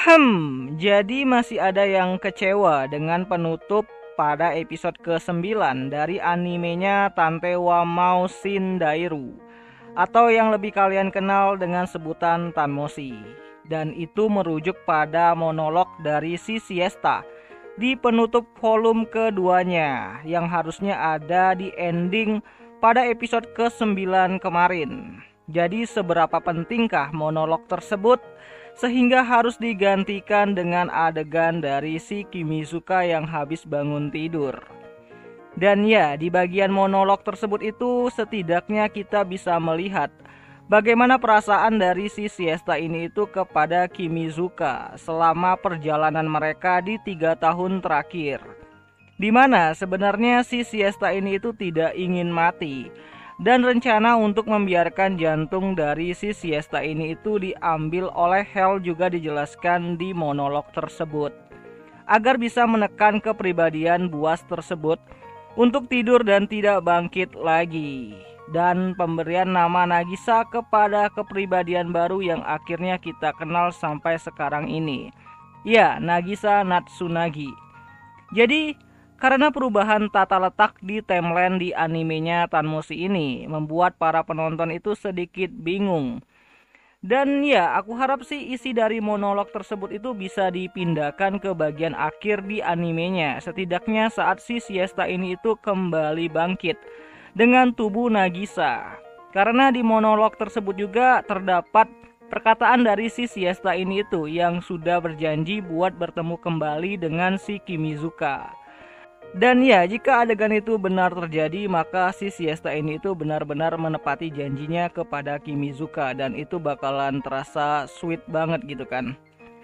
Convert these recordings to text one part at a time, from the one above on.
Jadi masih ada yang kecewa dengan penutup pada episode ke-9 dari animenya Tante wa Mao Shindairu, atau yang lebih kalian kenal dengan sebutan Tanmoshi. Dan itu merujuk pada monolog dari si Siesta di penutup volume keduanya yang harusnya ada di ending pada episode ke-9 kemarin. Jadi seberapa pentingkah monolog tersebut sehingga harus digantikan dengan adegan dari si Kimizuka yang habis bangun tidur. Dan ya, di bagian monolog tersebut itu setidaknya kita bisa melihat bagaimana perasaan dari si Siesta ini itu kepada Kimizuka selama perjalanan mereka di 3 tahun terakhir. Dimana sebenarnya si Siesta ini itu tidak ingin mati, dan rencana untuk membiarkan jantung dari si Siesta ini itu diambil oleh Hel juga dijelaskan di monolog tersebut, agar bisa menekan kepribadian buas tersebut untuk tidur dan tidak bangkit lagi. Dan pemberian nama Nagisa kepada kepribadian baru yang akhirnya kita kenal sampai sekarang ini. Ya, Nagisa Natsunagi. Jadi karena perubahan tata letak di timeline di animenya Tanmoshi ini membuat para penonton itu sedikit bingung. Dan ya, aku harap sih isi dari monolog tersebut itu bisa dipindahkan ke bagian akhir di animenya. Setidaknya saat si Siesta ini itu kembali bangkit dengan tubuh Nagisa. Karena di monolog tersebut juga terdapat perkataan dari si Siesta ini itu yang sudah berjanji buat bertemu kembali dengan si Kimizuka. Dan ya, jika adegan itu benar terjadi, maka si Siesta ini itu benar-benar menepati janjinya kepada Kimizuka, dan itu bakalan terasa sweet banget gitu kan.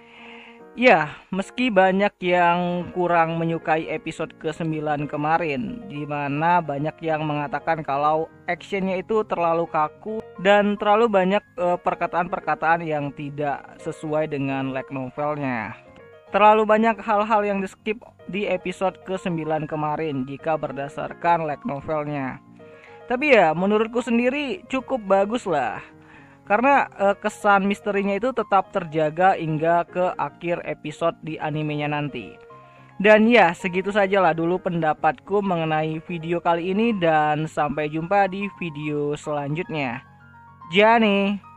Ya, meski banyak yang kurang menyukai episode ke-9 kemarin, dimana banyak yang mengatakan kalau actionnya itu terlalu kaku dan terlalu banyak perkataan-perkataan yang tidak sesuai dengan light novelnya. Terlalu banyak hal-hal yang di skip di episode ke-9 kemarin jika berdasarkan light novelnya. Tapi ya, menurutku sendiri cukup bagus lah. Karena kesan misterinya itu tetap terjaga hingga ke akhir episode di animenya nanti. Dan ya, segitu sajalah dulu pendapatku mengenai video kali ini, dan sampai jumpa di video selanjutnya. Jani.